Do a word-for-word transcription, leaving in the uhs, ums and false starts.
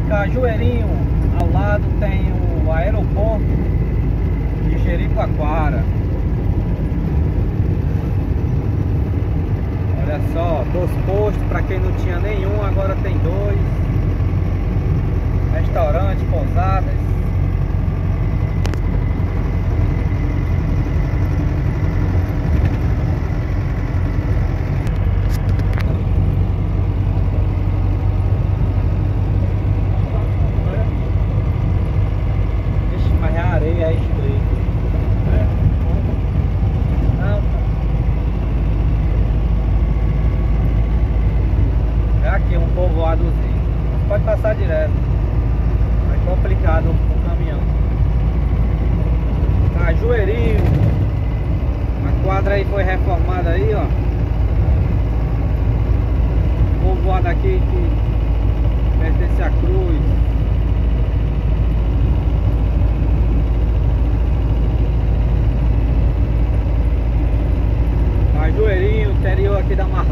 Cajueirinho, ao lado tem o aeroporto de Jericoacoara. Olha só, dois postos, para quem não tinha nenhum, agora tem dois. Restaurante, pousadas. Ixi, mas a areia é estreita. É. Não, é aqui um povoadozinho. Pode passar direto. É complicado o caminhão. Cajueirinho. A quadra aí foi reformada aí, ó. Povoado aqui que pertence à Cruz. Cajueirinho, interior aqui da Marcela.